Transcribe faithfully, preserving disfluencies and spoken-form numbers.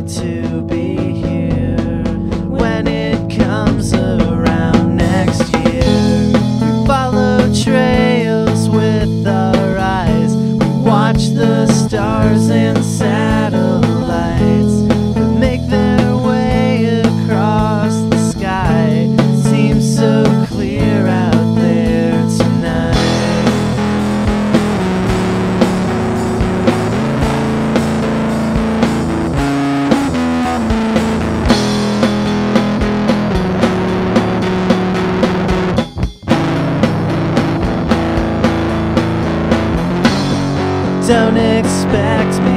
to be here when it comes around next year. We follow trails with our eyes, we watch the stars and satellites that make their way across the sky. It seems so clear out there tonight. Don't expect